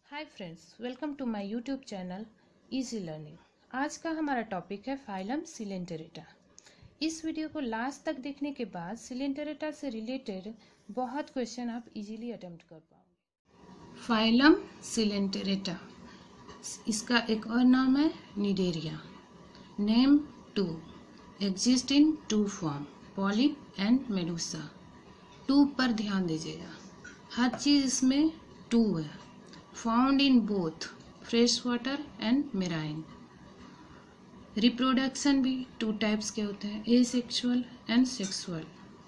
Hi friends, welcome to my YouTube channel easy learning. आज का हमारा टॉपिक है फाइलम सिलेंटेरेटा। इस वीडियो को लास्ट तक देखने के बाद सिलेंटेरेटा से रिलेटेड बहुत क्वेश्चन आप इजीली अटेम्प्ट कर पाओगे। फाइलम सिलेंटेरेटा, इसका एक और नाम है cnidaria. Name 2, exist in 2 form, polyp and medusa. 2 पर ध्यान दीजिएगा, हर चीज़ इसमें 2 है। Found in both fresh water and marine. Reproduction भी 2 टाइप्स के होते हैं, एसेक्सुअल एंड सेक्सुअल।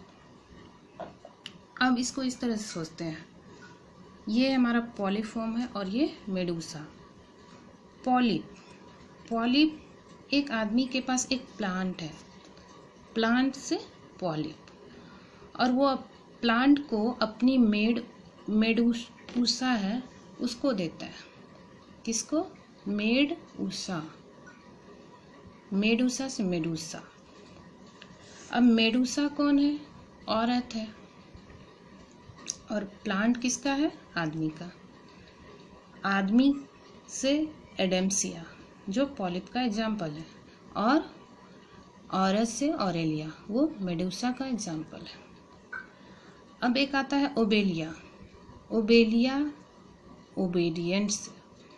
अब इसको इस तरह से सोचते हैं, ये हमारा पॉलीफॉर्म है और ये मेडूसा। पॉलिप एक आदमी के पास एक प्लांट है, प्लांट से पॉलिप, और वो प्लांट को अपनी मेडूसा है उसको देता है। किसको? मेडूसा से मेडूसा। अब मेडूसा कौन है? औरत है, और प्लांट किसका है? आदमी का। आदमी से एडेम्सिया जो पॉलिप का एग्जाम्पल है, और औरत से ऑरेलिया वो मेडूसा का एग्जाम्पल है। अब एक आता है ओबेलिया ओबेडिएंट से।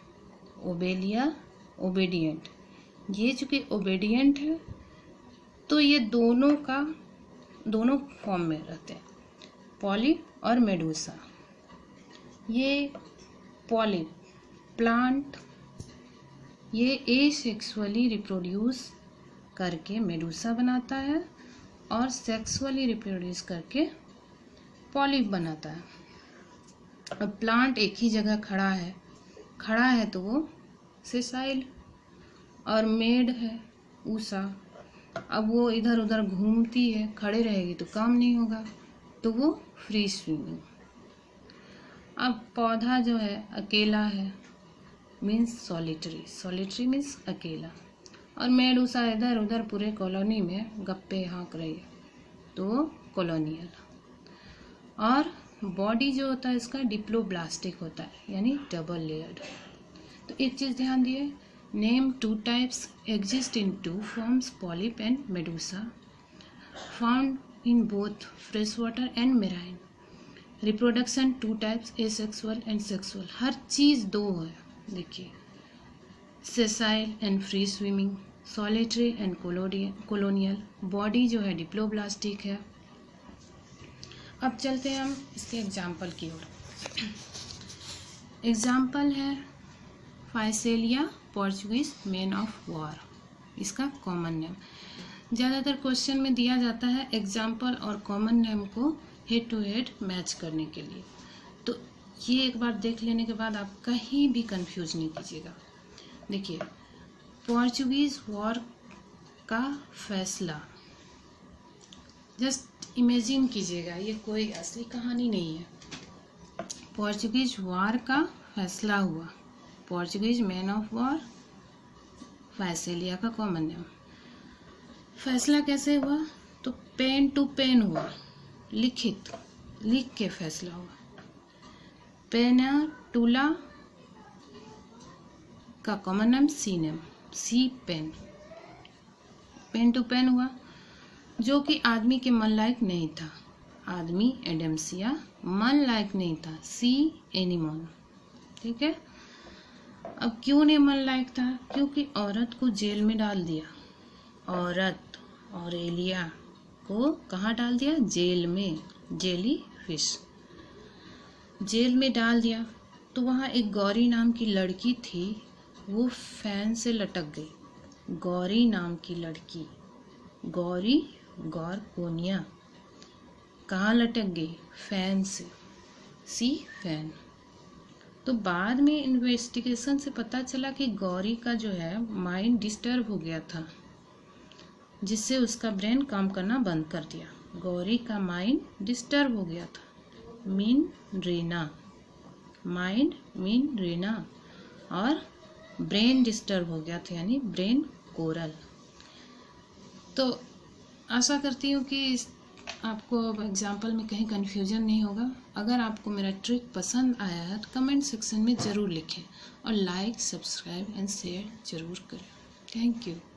ओबेडिएंट, ये चूंकि ओबेडिएंट है तो ये दोनों फॉर्म में रहते हैं, पॉलिप और मेडूसा। ये पॉलिप प्लांट ये एसेक्सुअली रिप्रोड्यूस करके मेडूसा बनाता है, और सेक्सुअली रिप्रोड्यूस करके पॉलिप बनाता है। अब प्लांट एक ही जगह खड़ा है तो वो सेसाइल, और मेड है ऊषा। अब वो इधर उधर घूमती है, खड़े रहेगी तो काम नहीं होगा, तो वो फ्री स्विमिंग। अब पौधा जो है अकेला है, मीन्स सॉलिटरी मीन्स अकेला, और मेड ऊषा इधर उधर पूरे कॉलोनी में गप्पे हाँक रही है, तो कॉलोनियल। और बॉडी जो होता है इसका डिप्लोब्लास्टिक होता है, यानी डबल लेयर्ड। तो एक चीज़ ध्यान दिए, name 2 types, exist in 2 forms, polyp and medusa. Found in both fresh water and marine. Reproduction 2 types, asexual and sexual. हर चीज़ 2 है, देखिए, sessile and free swimming, solitary and colonial. Body जो है डिप्लोब्लास्टिक है। अब चलते हैं हम इसके एग्जाम्पल की ओर। एग्जाम्पल है physalia Portuguese man of war, इसका कॉमन नेम। ज़्यादातर क्वेश्चन में दिया जाता है एग्जाम्पल और कॉमन नेम को हेड टू हेड मैच करने के लिए, तो ये एक बार देख लेने के बाद आप कहीं भी कंफ्यूज नहीं कीजिएगा। देखिए, पोर्चुगीज वॉर का फैसला, जस्ट इमेजिन कीजिएगा, ये कोई असली कहानी नहीं है। पोर्चुगीज वॉर का फैसला हुआ, Portuguese man of war, physalia का कॉमन नेम। फैसला कैसे हुआ? तो पेन टू पेन हुआ, लिख के फैसला हुआ। पेनाटुला का common name sea pen. Pen to pen हुआ, जो कि आदमी के मन लायक नहीं था। आदमी एडेम्सिया मन लायक नहीं था, सी एनिमोन। ठीक है। अब क्यों नहीं मन लायक था? क्योंकि औरत को जेल में डाल दिया। औरत ऑरेलिया को कहाँ डाल दिया? जेल में, जेली फिश, जेल में डाल दिया। तो वहाँ एक गौरी नाम की लड़की थी, वो फैन से लटक गई। गौरी नाम की लड़की, गौरकोनिया, कहाँ लटक गई? फैन से, सी फैन। तो बाद में इन्वेस्टिगेशन से पता चला कि गौरी का जो है माइंड डिस्टर्ब हो गया था, जिससे उसका ब्रेन काम करना बंद कर दिया। गौरी का माइंड डिस्टर्ब हो गया था, माइंड मीन रीना, और ब्रेन डिस्टर्ब हो गया था, यानी ब्रेन कोरल। तो आशा करती हूँ कि आपको अब एग्जाम्पल में कहीं कन्फ्यूजन नहीं होगा। अगर आपको मेरा ट्रिक पसंद आया है तो कमेंट सेक्शन में ज़रूर लिखें और लाइक, सब्सक्राइब एंड शेयर ज़रूर करें। Thank you.